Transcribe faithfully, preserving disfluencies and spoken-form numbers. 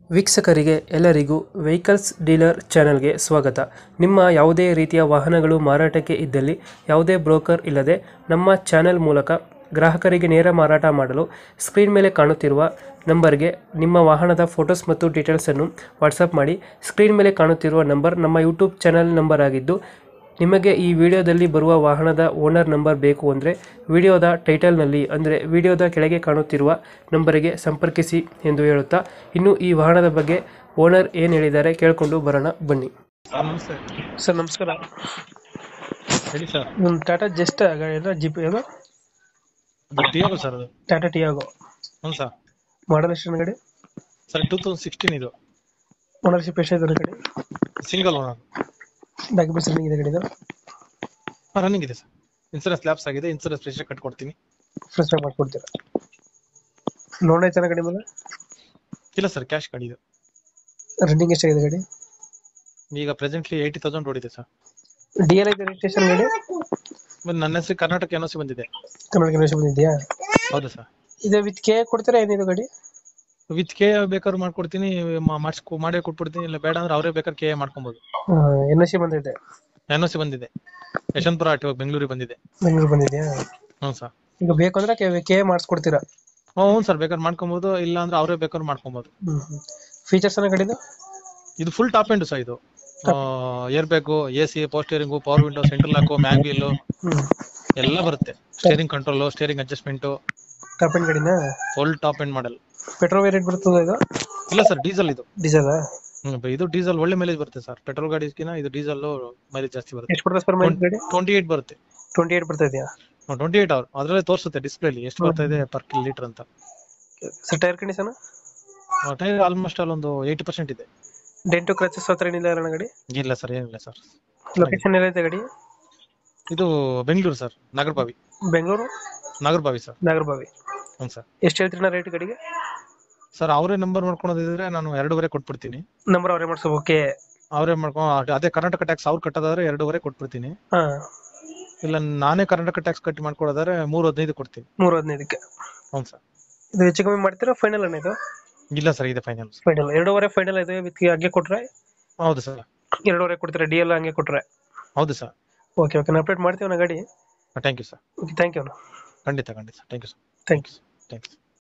ವೀಕ್ಷಕರಿಗೆ ಎಲ್ಲರಿಗೂ vehicles dealer ಚಾನೆಲ್ಗೆ ಸ್ವಾಗತ. ನಿಮ್ಮ ಯಾವುದೇ ರೀತಿಯ ವಾಹನಗಳು ಮಾರಾಟಕ್ಕೆ ಇದ್ದಲ್ಲಿ ಯಾವುದೇ ಬ್ರೋಕರ್ ಇಲ್ಲದೆ ನಮ್ಮ ಚಾನೆಲ್ ಮೂಲಕ ಗ್ರಾಹಕರಿಗೆ ನೇರ ಮಾರಾಟ ಮಾಡಲು ಸ್ಕ್ರೀನ್ ಮೇಲೆ ಕಾಣುತ್ತಿರುವ ನಂಬರ್ಗೆ ನಿಮ್ಮ ವಾಹನದ ಫೋಟೋಸ್ ಮತ್ತು ಡೀಟೇಲ್ಸನ್ನು ವಾಟ್ಸಪ್ ಮಾಡಿ. ಸ್ಕ್ರೀನ್ ಮೇಲೆ ಕಾಣುತ್ತಿರುವ ನಂಬರ್ ನಮ್ಮ ಯೂಟ್ಯೂಬ್ ಚಾನೆಲ್ ನಂಬರ್ ಆಗಿದ್ದು, ನಿಮಗೆ ಈ ವಿಡಿಯೋದಲ್ಲಿ ಬರುವ ವಾಹನದ ಓನರ್ ನಂಬರ್ ಬೇಕು ಅಂದರೆ ವಿಡಿಯೋದ ಟೈಟಲ್ನಲ್ಲಿ ಅಂದರೆ ವಿಡಿಯೋದ ಕೆಳಗೆ ಕಾಣುತ್ತಿರುವ ನಂಬರಿಗೆ ಸಂಪರ್ಕಿಸಿ ಎಂದು ಹೇಳುತ್ತಾ, ಇನ್ನು ಈ ವಾಹನದ ಬಗ್ಗೆ ಓನರ್ ಏನು ಹೇಳಿದ್ದಾರೆ ಕೇಳಿಕೊಂಡು ಬರೋಣ ಬನ್ನಿ. ಸರ್ ನಮಸ್ತೆ. ಸರ್ ನಮಸ್ಕಾರ. ಹೇಳಿ ಸರ್. ಒಂದು ಟಾಟಾ ಜಸ್ಟ್ ಜಿಪ್ ಇದು ಅದು ಟಿಯಾಗೋ ಸರ್. ಅದು ಟಾಟಾ ಟಿಯಾಗೋ. ಹ್ಞೂ ಸರ್. ಮಾಡಲ್ ಎಷ್ಟು ಗಾಡಿ? ಸರ್ ಟೂ ತೌಸಂಡ್ ಸಿಕ್ಸ್ಟೀನ್ ಇದು. ಓನರ್ಶಿಪ್ ಎಷ್ಟಿದೆ ಗಾಡಿ? Single owner. ಡಾಕ್ಯುಮೆಂಟ್ಸ್ ರನ್ನಿಂಗ್ ಇದೆ ಗಾಡಿದು? ರನ್ನಿಂಗ್ ಇದೆ ಸರ್. ಇನ್ಸೂರೆನ್ಸ್ ಲ್ಯಾಪ್ಸ್ ಆಗಿದೆ. ಇನ್ಸೂರೆನ್ಸ್ ಫ್ರೆಶ್ ಕಟ್ಕೊಡ್ತೀನಿ. ಫ್ರೆಶ್ ಆಗಿ ಮಾಡ್ಕೊಡ್ತೀರಾ? ಲೋನ್ ಐತನ ಗಾಡಿ ಮೇಲೆ? ಇಲ್ಲ ಸರ್, ಕ್ಯಾಶ್ ಗಾಡಿ ಇದು. ರನ್ನಿಂಗ್ ಎಷ್ಟಾಗಿದೆ ಗಾಡಿ? ಈಗ ಪ್ರೆಸೆಂಟ್ಲಿ ಏಯ್ಟಿ ತೌಸಂಡ್ ಓಡಿದೆ ಸರ್. ಡಿ ಎಲ್ ಐತೆ ರಿಜಿಸ್ಟ್ರೇಷನ್ ಗಾಡಿ? ಮತ್ತೆ ನನ್ನ ಹೆಸರು ಕರ್ನಾಟಕ ಎನ್ ಒ ಸಿ ಬಂದಿದೆ. ಕರ್ನಾಟಕ ಯೂನಿವರ್ಸಿಟಿ ಬಂದಿದೆಯಾ? ಹೌದು ಸರ್. ಇದು ವಿತ್ ಕೆ ಕೊಡ್ತೀರಾ ಏನಿದು ಗಾಡಿ? ವಿತ್ ಕೆ ಬೇಕಾದ್ರೆ ಮಾಡ್ಕೊಡ್ತೀನಿ, ಮಾಡಿಸ್ಕೊ ಮಾಡೇ ಕೊಟ್ಬಿಡ್ತೀನಿ. ಇಲ್ಲ ಬೇಡ ಅಂದ್ರೆ ಅವರೇ ಬೇಕಾದ್ರೆ ಕೆ ಮಾಡ್ಕೊಬೋದು. ಎನ್ ಎಸ್ ಸಿ ಬಂದಿದೆ? ಎನ್ ಒ ಸಿ ಬಂದಿದೆ. ಯಶವಂತಪುರ ಆರ್ ಟಿ ಒ ಬೆಂಗಳೂರಿಗೆ ಬಂದಿದೆ. ಬೆಂಗಳೂರು ಬಂದಿದೆಯಾ? ಹ್ಞೂ ಸರ್. ಈಗ ಬೇಕು ಅಂದ್ರೆ ಕೆ ಕೆ ಮಾಡಿಸ್ಕೊಡ್ತೀರಾ? ಹ್ಞೂ ಸರ್, ಬೇಕಾದ್ರೆ ಮಾಡ್ಕೊಬೋದು. ಇಲ್ಲ ಅಂದ್ರೆ ಅವರೇ ಬೇಕಾದ್ರೆ ಮಾಡ್ಕೊಬೋದು. ಹ್ಮ್ ಫೀಚರ್ಸ್ ಅನ್ನ ಗಾಡಿದು? ಇದು ಫುಲ್ ಟಾಪ್ ಎಂಡ್ ಸರ್. ಇದು air bag, A C, power steering, power window, central lock, mag wheel ಎಲ್ಲ ಬರುತ್ತೆ. Steering control, steering adjustment. Top end ಗಾಡಿನಾ? Full top end model. Petrol variant ಬರ್ತದೆ ಇದು? ಇಲ್ಲ ಸರ್, ಡೀಸೆಲ್ ಇದು. ಡೀಸೆಲ್? ಹ್ಮ್ ಇದು ಡೀಸೆಲ್ ಒಳ್ಳೆ ಮೈಲೇಜ್ ಬರುತ್ತೆ ಸರ್. ಪೆಟ್ರೋಲ್ ಗಾಡಿಗಿಂತ ಇದು ಡೀಸೆಲ್ ಮೈಲೇಜ್ ಜಾಸ್ತಿ ಬರುತ್ತೆ. ಎಷ್ಟು ಕೊಡ್ತದೆ ಸರ್ ಮೈಲೇಜ್ ಗಾಡಿ? ಟ್ವೆಂಟಿ ಏಟ್ ಬರುತ್ತೆ. ಟ್ವೆಂಟಿ ಏಟ್ ಬರ್ತಾ ಇದೆಯಾ? ಟ್ವೆಂಟಿ ಏಟ್ ಅವರ್ ಅದರಲ್ಲೇ ತೋರಿಸುತ್ತೆ ಡಿಸ್ಪ್ಲೇಲಿ ಎಷ್ಟು ಬರ್ತಾ ಇದೆ ಪರ್ ಲೀಟರ್ ಅಂತ. Sir tyre condition? Tyre almost ಅಲ್ಲಿ ಒಂದು ಏಯ್ಟಿ ಪರ್ಸೆಂಟ್ ಇದೆ. ಡೆಂಟು ಕ್ರಚಸ್ ಹತ್ರ ಏನಿಲ್ಲ ಅಣ್ಣ ಗಾಡಿ? ಇಲ್ಲ ಸರ್, ಏನಿಲ್ಲ ಸರ್. ಲೊಕೇಶನ್ ಎಲ್ಲೈತೆ ಗಾಡಿ? ಇದು ಬೆಂಗಳೂರು ಸರ್, ನಾಗರಬಾವಿ. ಬೆಂಗಳೂರು ನಾಗರಬಾವಿ ಸರ್. ನಾಗರಬಾವಿ. ಹ್ಞೂ ಸರ್. ಎಷ್ಟು ಹೇಳ್ತೀರಿ ರೇಟ್ ಗಾಡಿಗೆ? ಸರ್ ಅವರೇ ನಂಬರ್ ಮಾಡ್ಕೊಳೋದಿದ್ರೆ ನಾನು ಎರಡೂವರೆ ಕೊಟ್ಬಿಡ್ತೀನಿ. ನಂಬರ್ ಅವರೇ ಮಾಡ್ಸೋ? ಓಕೆ. ಅವರೇ ಮಾಡ್ಕೊಂಡು ಅದೇ ಕರ್ನಾಟಕ ಟ್ಯಾಕ್ಸ್ ಅವ್ರು ಕಟ್ಟೋದಾದ್ರೆ ಎರಡೂವರೆ ಕೊಟ್ಬಿಡ್ತೀನಿ. ಹಾ. ಇಲ್ಲ ನಾನೇ ಕರ್ನಾಟಕ ಟ್ಯಾಕ್ಸ್ ಕಟ್ಟಿ ಮಾಡ್ಕೊಡೋದಾದ್ರೆ ಮೂರು ಹದಿನೈದು ಕೊಡ್ತೀನಿ. ಮೂರು ಹದಿನೈದಕ್ಕೆ? ಹ್ಞೂ ಸರ್. ಇದು ಹೆಚ್ಚು ಕಮ್ಮಿ ಮಾಡ್ತೀರಾ ಫೈನಲ್ ಅನ್ನ ಇದು? ಇಲ್ಲ ಸರ್, ಇದೆ ಫೈನಲ್. ಫೈನಲ್ ಎರಡೂವರೆ ಫೈನಲ್ ಇದೆ. ವಿತ್ ಹಂಗೆ ಕೊಟ್ರೆ? ಹೌದು ಸರ್. ಎರಡೂವರೆ ಕೊಡ್ತೀರಾ ಡಿ ಎಲ್ ಹಂಗೆ ಕೊಟ್ರೆ? ಹೌದು ಸರ್. ಓಕೆ ಓಕೆ, ನಾನು ಅಪ್ಡೇಟ್ ಮಾಡ್ತೀವಿ ನಾ ಗಾಡಿ. Thank you sir. Okay, thank you. ಖಂಡಿತ ಖಂಡಿತ thank you sir. Thank you. Thank you.